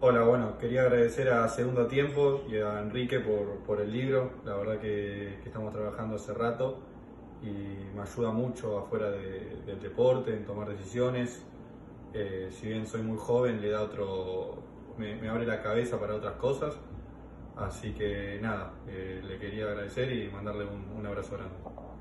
Hola, bueno, quería agradecer a Segundo Tiempo y a Enrique por el libro. La verdad que estamos trabajando hace rato y me ayuda mucho afuera del deporte, en tomar decisiones. Si bien soy muy joven, le da me abre la cabeza para otras cosas. Así que nada, le quería agradecer y mandarle un abrazo grande.